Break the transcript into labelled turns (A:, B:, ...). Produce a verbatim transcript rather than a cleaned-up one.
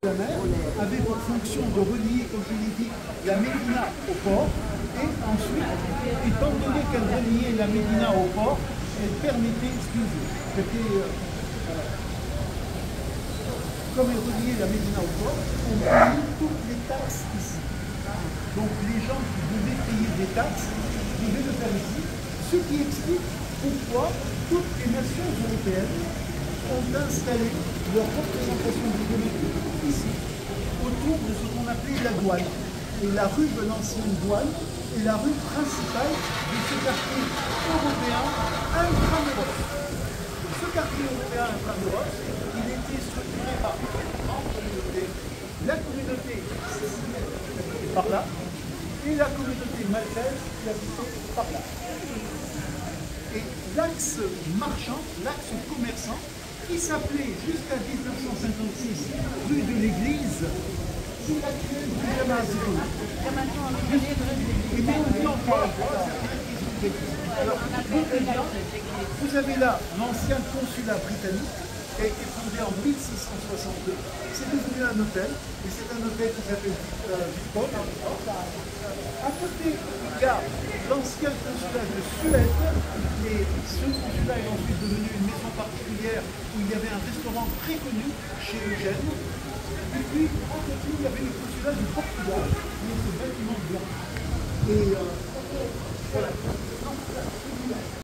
A: La mer avait pour fonction de relier, comme je l'ai dit, la Médina au port, et ensuite, étant donné qu'elle reliait la Médina au port, elle permettait, excusez, c'était, euh, comme elle reliait la Médina au port, on payait toutes les taxes ici. Donc les gens qui devaient payer des taxes devaient le faire ici, ce qui explique pourquoi toutes les nations européennes ont installé leur représentation diplomatique ici, autour de ce qu'on appelait la douane. Et la rue de l'ancienne douane est la rue principale de ce quartier européen intramuros. Ce quartier européen intramuros, il était structuré par différentes communautés. La communauté sicilienne qui habitait par là, et la communauté maltaise qui habitait par là. Et l'axe marchand, l'axe commerçant, qui s'appelait jusqu'à mille neuf cent cinquante-six rue de l'église, c'est l'actuelle rue de la Mazéro. Et maintenant, alors, vous avez là l'ancien consulat britannique qui a été fondé en mille six cent soixante-deux. C'est devenu un hôtel, et c'est un hôtel qui s'appelle euh, Victor. À côté, il y a l'ancien consulat de Suède, et ce consulat est ensuite devenu une maison particulière où il y avait un restaurant très connu chez Eugène. Et puis, à côté, il y avait le consulat du Portugal, qui est ce bâtiment blanc. Et euh, voilà.